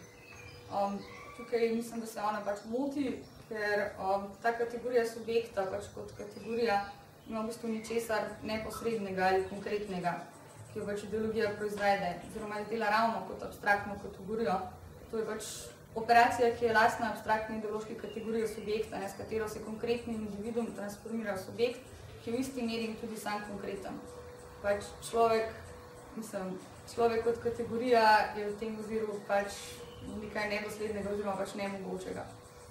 Tukaj mislim, da se ona pač moti, ker ta kategorija subjekta pač kot kategorija ima v bistvu ničesar neposrednega ali konkretnega, ki jo pač ideologija proizvede, oziroma je dela ravno kot abstraktno kategorijo. To je pač operacija, ki je lastna abstraktni ideološki kategoriji subjekta, s katero se konkretni individuum transformira v subjekt, ki je v isti meri tudi sam konkreten. Pač človek kot kategorija je v tem oziru pač nekaj nedoslednega oziroma pač nemogočega.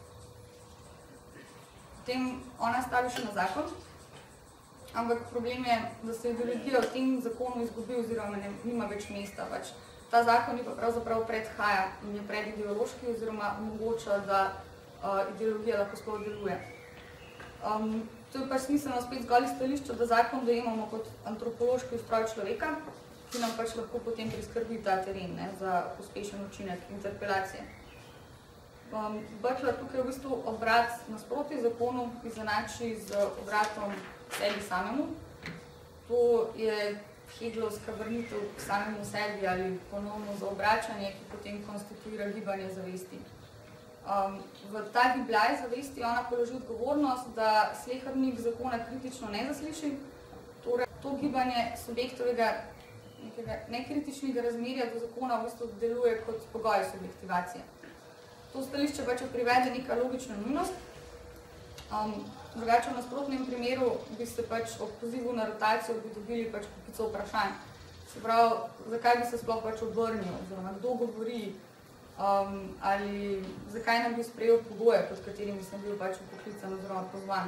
Potem ona stavi še na zakon, ampak problem je, da se ideologija v tem zakonu izgubi oziroma nima več mesta. Pač ta zakon je pa pravzaprav predhaja in je predideološki oziroma omogoča, da ideologija lahko sploh deluje. To je pač smiselno spet zgolj iz stališča, da zakon dojemamo kot antropološki ustroj človeka, ki nam pač lahko potem priskrbi ta teren za uspešen učinek interpelacije. Butler tukaj v bistvu obrat nasproti zakonu izenači z obratom sebi samemu. To je Hegelovska vrnitev k samemu sebi ali ponovno zaobračanje, ki potem konstituira gibanje zavesti. V ta gibljaj zavesti ona položi odgovornost, da slehernik zakona kritično ne zasliši. Torej, to gibanje subjektovega nekritičnega razmerja do zakona v bistvu deluje kot pogoj subjektivacije. To stališče pač privede neka logična nujnost. Drugače v nasprotnem primeru bi se pač ob pozivu na rotacijo bi dobili pač kupico vprašanj. Se pravi, zakaj bi se sploh pač obrnil, oziroma kdo govori, ali zakaj nam bi sprejel pogoje, pod katerimi sem bil pač vpoklican oziroma pozvan.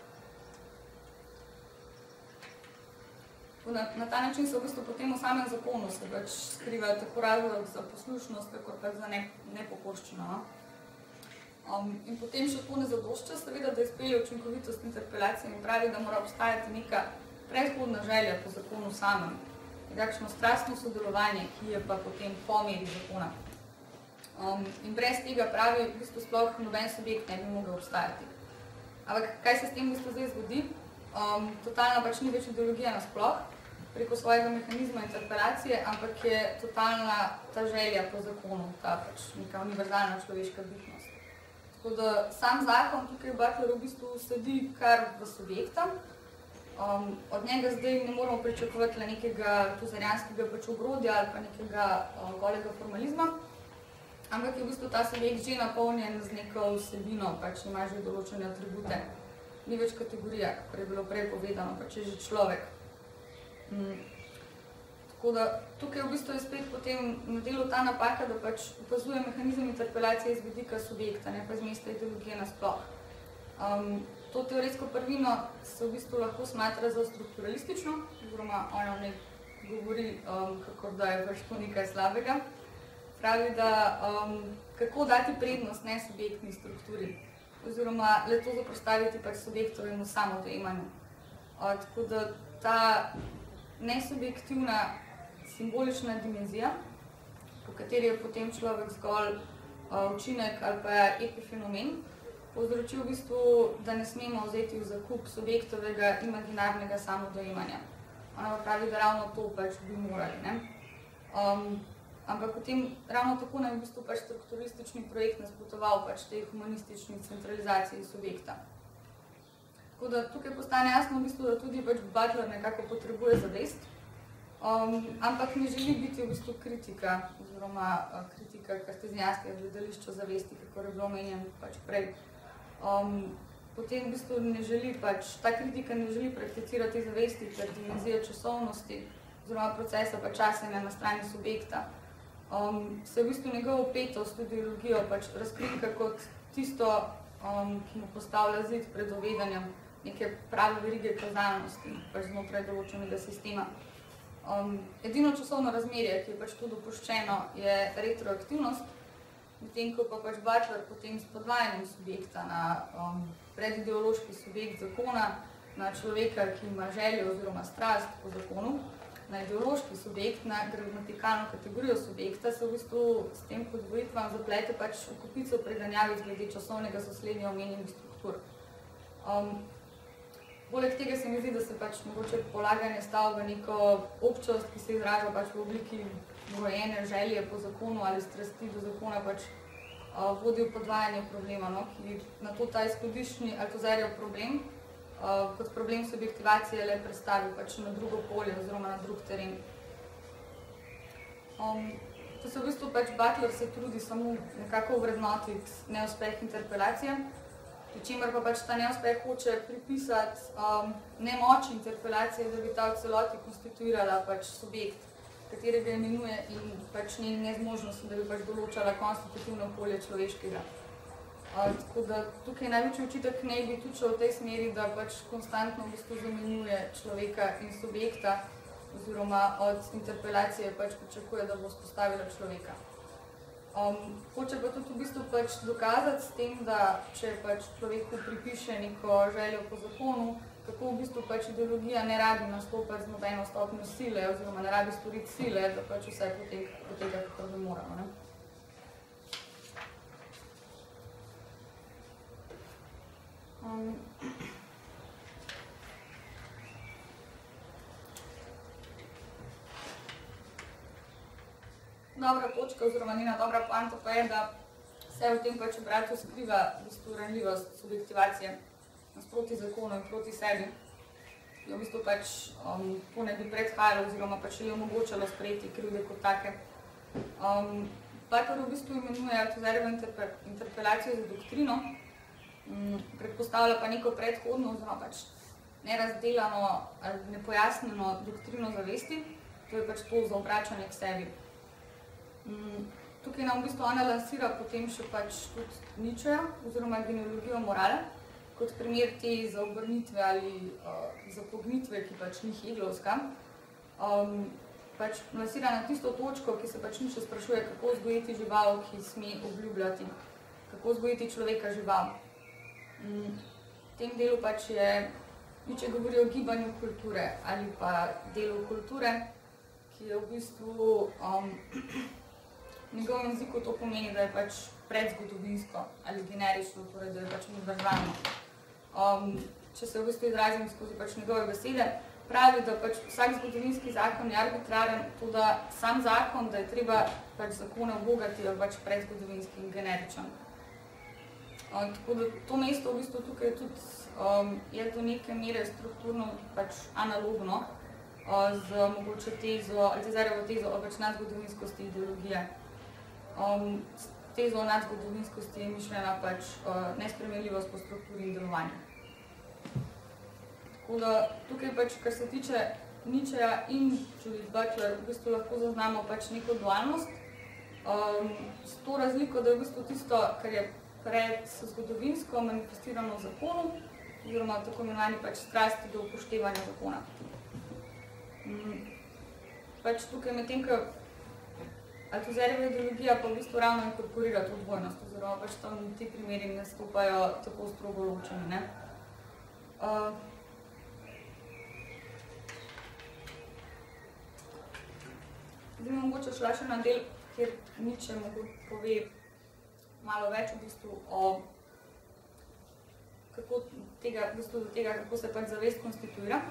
Na ta način se v bistvu potem v samem zakonu se pač skriva tako razlog za poslušnost, kakor pa za nepokorščino. In potem še to ne zadošča, seveda, da izpelje učinkovitost interpelacije in pravi, da mora obstajati neka predhodna želja po zakonu samem, nekakšno strastno sodelovanje, ki je pa potem po meri zakona. In brez tega pravi, v bistvu sploh noben subjekt ne bi mogel obstajati. Ampak kaj se s tem v bistvu zdaj zgodi? Totalna pač ni več ideologija nasploh, preko svojega mehanizma interpelacije, ampak je totalna ta želja po zakonu, ta pač neka univerzalna človeška bitnost. Tako da sam zakon tukaj Butler v bistvu sledi kar v subjekta. Od njega zdaj ne moramo pričakovati le nekega tuzarijanskega pač ogrodja ali pa nekega golega formalizma, ampak je v bistvu ta subjekt že napolnjen z neko vsebino, pač ima že določene atribute. Ni več kategorija, kako je bilo prej povedano, pač je že človek. Tako da tukaj v bistvu je spet potem na delu ta napaka, da pač opazuje mehanizem interpelacije iz vidika subjekta, ne pa iz mesta ideologije nasploh. To teoretsko prvino se v bistvu lahko smatra za strukturalistično, oziroma ona ne govori, kako da je pač to nekaj slabega. Pravi, da kako dati prednost nesubjektni strukturi, oziroma le to zaprostaviti pač subjektovemu samodojemanju. Tako da ta nesubjektivna simbolična dimenzija, po kateri je potem človek zgolj učinek ali pa epifenomen, povzroči v bistvu, da ne smemo vzeti v zakup subjektovega imaginarnega samodojemanja. Ona pa pravi, da ravno to pač bi morali. Ampak potem ravno tako nam je v bistvu pač strukturalistični projekt nasprotoval pač tej humanistični centralizaciji subjekta. Tako da tukaj postane jasno v bistvu, da tudi pač Butler nekako potrebuje zavest, ampak ne želi biti v bistvu kritika, oziroma kritika kartezijanskega gledališča zavesti, kako je bilo omenjeno pač prej. Potem v bistvu ne želi pač, ta kritika ne želi prakticirati zavesti, ker dimenzija časovnosti, oziroma procesa pa časenja na strani subjekta, se v bistvu njegovo vpetost v ideologijo pač razkrinka kot tisto, ki mu postavlja zid pred uvedanjem neke prave verige kazalnosti pač znotraj določenega sistema. Edino časovno razmerje, ki je pač tu dopuščeno, je retroaktivnost, medtem ko pa pač Butler potem s podvajanjem subjekta na predideološki subjekt zakona, na človeka, ki ima željo oziroma strast po zakonu, na ideološki subjekt, na gramatikalno kategorijo subjekta, se v bistvu s tem podvojitvam zaplete pač v kupico preganjavic glede časovnega soslednja omenjenih struktur. Poleg tega se mi zdi, da se pač mogoče polaganje stav v neko občost, ki se izraža pač v obliki vrojene želje po zakonu ali strasti do zakona, pač vodi v podvajanje problema, ki na to ta izhodiščni Althusserjev problem, kot problem subjektivacije le predstavi pač na drugo polje oziroma na drug teren. To se v bistvu pač Butler se trudi samo nekako vrednotiti neuspeh interpelacije, pri čemer pa pač ta neuspeh hoče pripisati nemoči interpelacije, da bi ta v celoti konstituirala pač subjekt, katerega imenuje in pač njen nezmožnost, da bi pač določala konstitutivno okolje človeškega. Tako da tukaj največji očitek ne bi tudi šel v tej smeri, da pač konstantno v bistvu zamenjuje človeka in subjekta, oziroma od interpelacije pač pričakuje, da bo vzpostavila človeka. Hoče pa tudi v bistvu pač dokazati s tem, da če pač človeku pripiše neko željo po zakonu, kako v bistvu pač ideologija ne rabi nastopati z nobeno stopnjo sile, oziroma ne rabi storiti sile, da pač vse poteka, kako da moramo, ne? Dobra točka, oziroma njena dobra poanta pa je, da se v tem pač obratu skriva v bistvu ranljivost subjektivacije nasproti zakonu in proti sebi. Jo v bistvu pač to ne bi predhajalo, oziroma pač je omogočalo sprejeti krivde kot take. Butler v bistvu imenuje Althusserjevo interpelacijo za doktrino, predpostavlja pa neko predhodno, oziroma pač nerazdelano ali nepojasnjeno doktrino zavesti, to je pač to za obračanje k sebi. Tukaj nam v bistvu ona lansira potem še pač tudi Nietzscheja, oziroma genealogijo morale, kot primer te zaobrnitve ali zapognitve, ki pač ni Hegelovska. Pač lansira na tisto točko, ki se pač Nietzsche sprašuje, kako vzgojiti žival, ki sme obljubljati, kako vzgojiti človeka žival. V tem delu pač je Nietzsche govori o gibanju kulture ali pa delu kulture, ki je v bistvu v njegovem jeziku to pomeni, da je pač predzgodovinsko ali generično, torej da je pač univerzalno. Če se v bistvu izrazim skozi pač njegove besede, pravi, da pač vsak zgodovinski zakon je arbitraren, to da sam zakon, da je treba pač zakone obogati, je pač predzgodovinski in generičen. Tako da to mesto v bistvu tukaj tudi je do neke mere strukturno pač analogno z mogoče tezo, Althusserjevo tezo o pač nadzgodovinskosti ideologije. Tezo o nadzgodovinskosti je mišljena pač nespremenljivost po strukturi in delovanju. Tako da tukaj pač, kar se tiče Nietzscheja in Judith Butler, v bistvu lahko zaznamo pač neko dualnost, s to razliko, da je v bistvu tisto, kar je predzgodovinsko manifestirano v zakonu, oziroma tako imenovani pač strasti do upoštevanja zakona. Pač tukaj medtem, ko Althusserjeva ideologija pa v bistvu ravno inkorporira to dvojnost, oziroma pač tam ti primeri ne stopajo tako strogo ločeni, ne. Zdaj mogoče šla še na del, kjer Nietzsche pove malo več v bistvu o kako se pač zavest konstituira.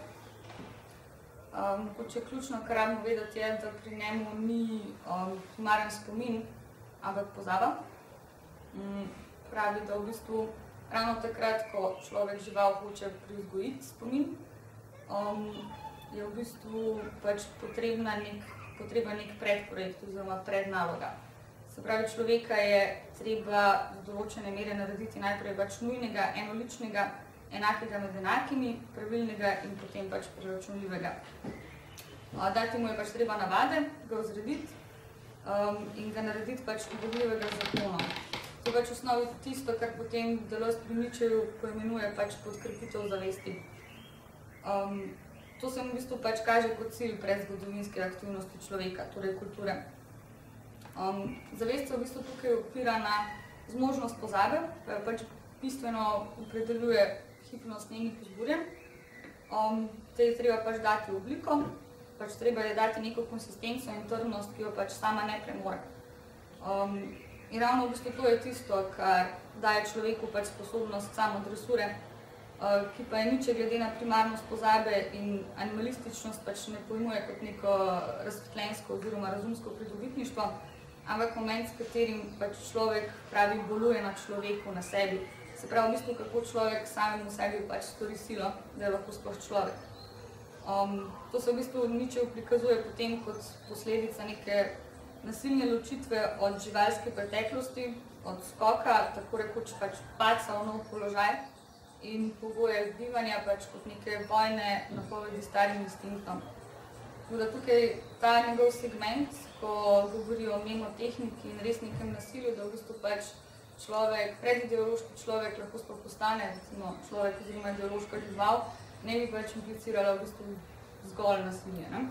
Mogoče ključno, kar rabimo vedeti, je, da pri njemu ni primaren spomin, ampak pozaba. Pravi, da v bistvu ravno takrat, ko človek žival hoče privzgojiti spomin, je v bistvu pač potreben nek predprojekt oziroma prednaloga. Se pravi, človeka je treba do določene mere narediti najprej pač nujnega, enoličnega, enakega med enakimi, pravilnega in potem pač preračunljivega. Dati mu je pač treba navade, ga vzrediti in ga narediti pač udobljivega zakona. To je pač v osnovi tisto, kar potem Deleuze pri Nietzscheju poimenuje pač podkrepitev zavesti. To se mu v bistvu pač kaže kot cilj predzgodovinske aktivnosti človeka, torej kulture. Zavest se v bistvu tukaj opira na zmožnost pozabe, pač bistveno opredeljuje hipnost njenih vzburjen. Te je treba pač dati obliko, pač treba je dati neko konsistenco in trdnost, ki jo pač sama ne premore. In ravno v bistvu to je tisto, kar daje človeku pač sposobnost samodresure, ki pa je Nietzsche glede na primarnost pozabe in animalističnost pač ne pojmuje kot neko razsvetljensko oziroma razumsko pridobitništvo, ampak moment, s katerim pač človek pravi boluje na človeku, na sebi. Se pravi, v bistvu, kako človek samemu sebi pač stori silo, da je lahko sploh človek. To se v bistvu Nietzsche prikazuje potem kot posledica neke nasilne ločitve od živalske preteklosti, od skoka, tako rekoč pač padca v nov položaj in pogoje bivanja pač kot neke vojne napovedi starim instinktom. Tako da tukaj ta njegov segment, ko govori o memotehniki in res nekem nasilju, da v bistvu pač človek, predideološki človek lahko sploh postane, recimo človek oziroma ideološka žival, ne bi pač implicirala v bistvu zgolj nasilje. Ne?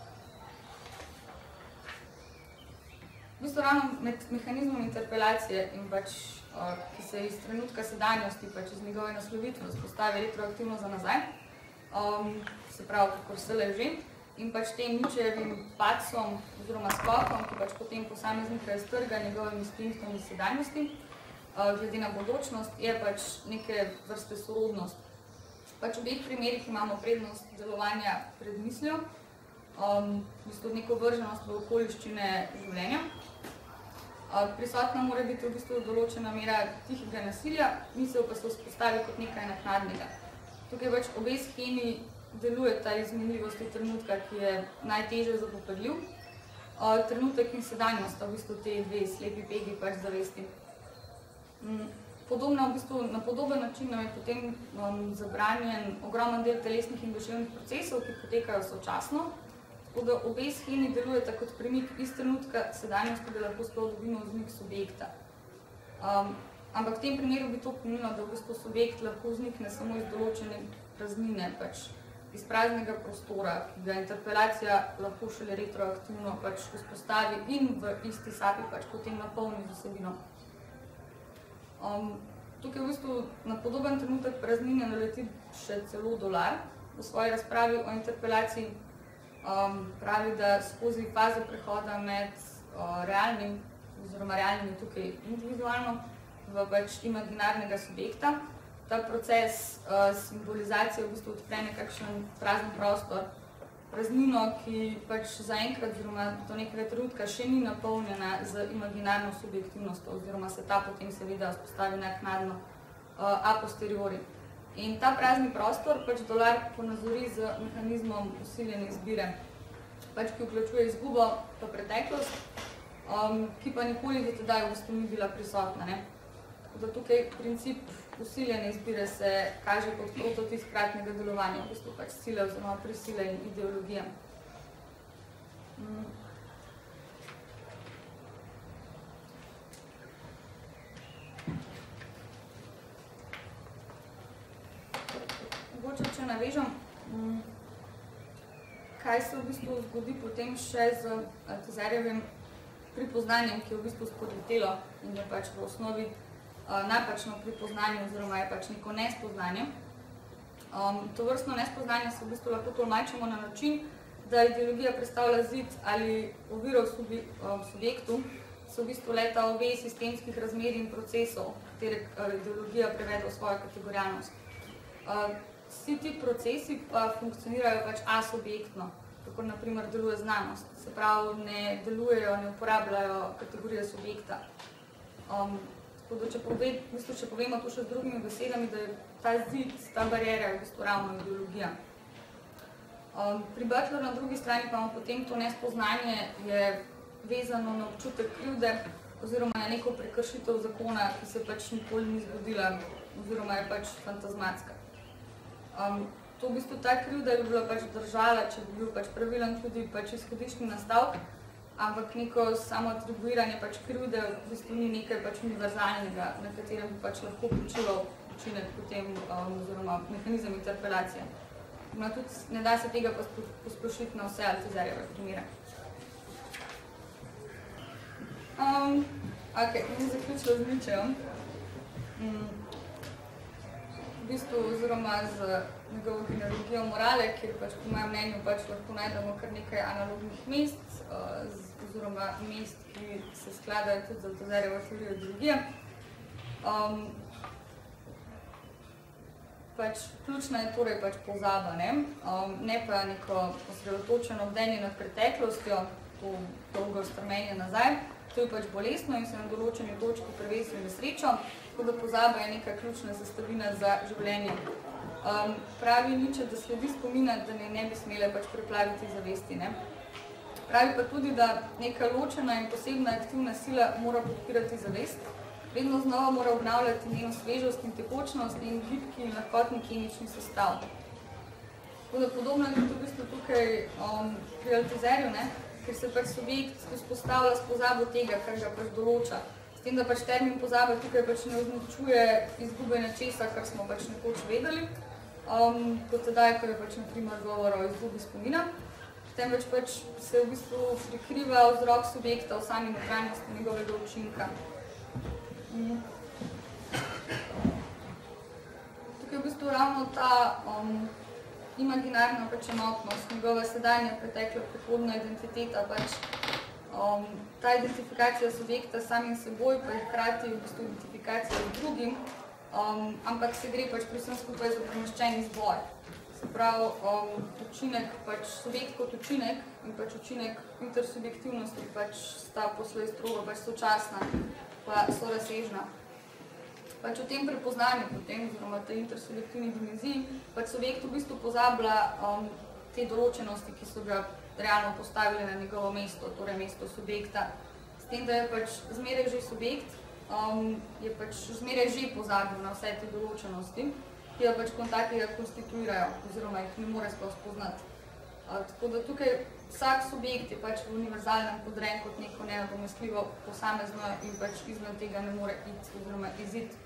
V bistvu ravno med mehanizmom interpelacije in pač, ki se iz trenutka sedanjosti, pač iz njegove naslovitve vzpostavi retroaktivno za nazaj, se pravi, kakor se leži, in pač tem Nietzschejevim padcom oziroma skokom, ki pač potem posameznika iztrga njegovim instinktom iz sedanjosti, glede na bodočnost, je pač neke vrste sorodnost. Pač v obeh primerih imamo prednost delovanja pred mislijo, v bistvu neko vrženost v okoliščine življenja. Prisotna mora biti v bistvu določena mera tihega nasilja, misel pa se vzpostavi kot nekaj naknadnega. Tukaj pač obe shemi delujeta izmenljivosti trenutka, ki je najtežje zapopadljiv. Trenutek in sedanjost sta v bistvu te dve slepi pegi pač zavesti. Podobno, v bistvu, na podoben način nam je potem zabranjen ogromen del telesnih in duševnih procesov, ki potekajo sočasno. Tako da obe shemi delujeta kot premik iz trenutka sedanjosti, da lahko sploh dobimo vznik subjekta. Ampak v tem primeru bi to pomenilo, da v bistvu subjekt lahko vznikne samo iz določene praznine, pač iz praznega prostora, ki ga interpelacija lahko šele retroaktivno pač vzpostavi in v isti sapi pač potem napolni z vsebino. Tukaj v bistvu na podoben trenutek praznine naleti še celo Dolar v svoji razpravi o interpelaciji. Pravi, da skozi fazo prehoda med realnim, oziroma realnim je tukaj individualno, v pač imaginarnega subjekta. Ta proces simbolizacije v bistvu odpre nekakšen prazen prostor, praznino, ki pač zaenkrat oziroma do nekega trenutka še ni napolnjena z imaginarno subjektivnostjo, oziroma se ta potem seveda vzpostavi naknadno a posteriori. In ta prazni prostor pač Dolar ponazori z mehanizmom vsiljene izbire, pač ki vključuje izgubo pa preteklost, ki pa nikoli do tedaj v bistvu ni bila prisotna. Ne? Tako da tukaj princip vsiljene izbire se kaže kot prototip hkratnega delovanja, v bistvu pač sile oziroma prisile in ideologije. Mogoče, če navežem, kaj se v bistvu zgodi potem še z Althuserjevim pripoznanjem, ki je v bistvu spodletelo in je pač v osnovi napačno pripoznanje oziroma je pač neko nespoznanje. Tovrstno nespoznanje se v bistvu lahko tolmačimo na način, da ideologija predstavlja zid ali oviro v subjektu, so v bistvu leta obe sistemskih razmerij in procesov, katere ideologija prevede v svojo kategorijalnost. Vsi ti procesi pa funkcionirajo pač asubjektno, tako naprimer deluje znanost, se pravi ne delujejo, ne uporabljajo kategorije subjekta. Tako da, če povemo to še z drugimi besedami, da je ta zid, ta barjera v bistvu ravno ideologija. Pri Butlerju na drugi strani pa imamo potem to nespoznanje je vezano na občutek krivde oziroma na neko prekršitev zakona, ki se pač nikoli ni zgodila oziroma je pač fantazmatska. To v bistvu ta krivda bi bila pač držala, če bi bil pač pravilen tudi pač izhodiščni nastavek, ampak neko samo atribuiranje pač krivde v bistvu ni nekaj pač univerzalnega, na katerem bi pač lahko počival učinek potem oziroma mehanizem interpelacije. Tudi ne da se tega posplošiti na vse Althuserjeve primere. Ok, bom zaključila z Nietzschejem. V bistvu oziroma z njegovo genealogijo morale, kjer pač po mojem mnenju pač lahko najdemo kar nekaj analognih mest, oziroma mest, ki se skladajo tudi z Althuserjevo teorijo ideologije. Pač ključna je torej pač pozaba, ne pa neko osredotočeno bdenje nad preteklostjo, to dolgo strmenje nazaj. To je pač bolestno in se na določeni točki prevesi nesrečo, tako da pozaba je neka ključna sestavina za življenje. Pravi Nietzsche, da sledi spomina, da ne bi smele pač preplaviti zavesti. Pravi pa tudi, da neka ločena in posebna aktivna sila mora podpirati zavest, vedno znova mora obnavljati njeno svežost in tekočnost in gibki in lahkotni kemični sestav. Tako da podobno je v bistvu tukaj pri Altizerju, ker se pač subjekt vzpostavlja s pozabo tega, kar ga pač določa. S tem, da pač termin pozaba tukaj pač ne označuje izgube nečesa, kar smo pač nekoč vedeli, kot tedaj, ko je pač na primer govor o izgubi spomina. Temveč pač se v bistvu prikriva vzrok subjekta v sami notranjosti njegovega učinka. Tukaj je v bistvu ravno ta imaginarna pač enotnost, njegova sedanja, pretekla, prihodna identiteta, pač ta identifikacija subjekta samim seboj, pa je hkrati v bistvu identifikacija z drugim, ampak se gre pač pri vsem skupaj za premeščen izbor. Se pravi, učinek, pač subjekt kot učinek in pač učinek intersubjektivnosti pač sta poslej strogo pač sočasna, pa so razsežna. Pač v tem prepoznanju potem, oziroma tej intersubjektivni dimenziji, pač subjekt v bistvu pozablja te določenosti, ki so ga realno postavili na njegovo mesto, torej mesto subjekta. S tem, da je pač zmeraj že subjekt, je pač zmeraj že pozabil na vse te določenosti, ki ga pač kot takega konstituirajo, oziroma jih ne more sploh spoznati. Tako da tukaj vsak subjekt je pač v univerzalnem podrejen kot neko nenadomestljivo posamezno in pač izmed tega ne more iti oziroma iziti.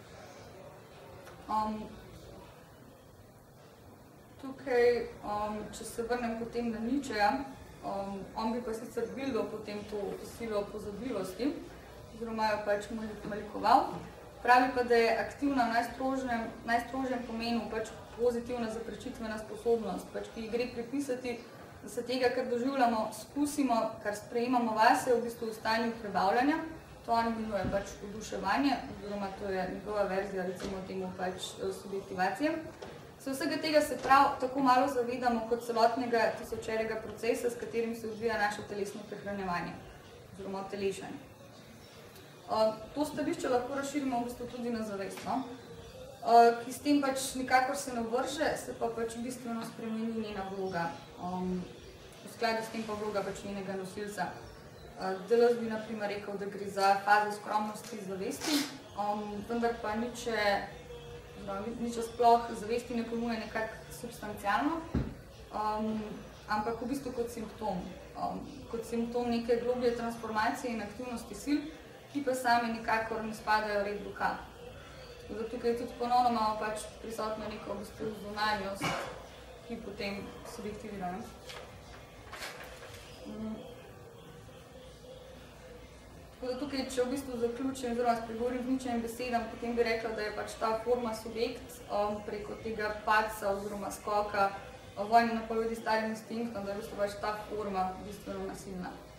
Tukaj, če se vrnem potem na Nietzscheja, on bi pa sicer bildal potem to silo pozabljivosti, oziroma jo pač malikoval. Pravi pa, da je aktivna v najstrožjem pomenu pač pozitivna zaprečitvena sposobnost, pač ki ji gre pripisati, da se tega, kar doživljamo, skusimo, kar sprejemamo vase, v bistvu v stanju prebavljanja. To on imenuje pač oduševanje, oziroma to je njegova verzija, recimo temu pač subjektivacije. Se vsega tega se prav tako malo zavedamo kot celotnega tisočerega procesa, s katerim se odvija naše telesno prehranjevanje, oziroma telešanje. To stališče lahko razširimo v bistvu tudi na zavest, ki s tem pač nikakor se ne vrže, se pa pač bistveno spremeni njena vloga. V skladu s tem pa vloga pač njenega nosilca. Deleuze bi na primer rekel, da gre za fazo skromnosti zavesti, vendar pa Nietzsche sploh zavesti ne pojmuje nekako substancialno, ampak v bistvu kot simptom. Kot simptom neke globlje transformacije in aktivnosti sil, ki pa sami nikakor ne spadajo red duha. Tukaj tudi ponovno imamo pač prisotno neko v bistvu zunanjost, ki potem subjektivira. Tako da tukaj, če v bistvu zaključim, oziroma spregovorim z Nietzschejevim besedam, potem bi rekla, da je pač ta forma subjekt preko tega padca oziroma skoka vojne napovedi starim instinktom, da je v bistvu pač ta forma bistveno nasilna.